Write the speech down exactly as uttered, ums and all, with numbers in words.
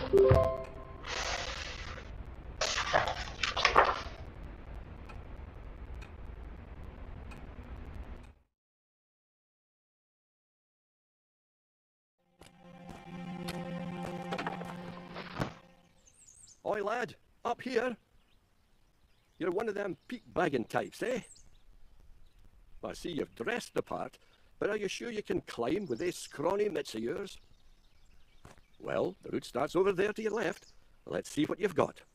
Oi lad, up here. You're one of them peak-bagging types, eh? I see you've dressed the part, but are you sure you can climb with these scrawny mitts of yours? Well, the route starts over there to your left. Let's see what you've got.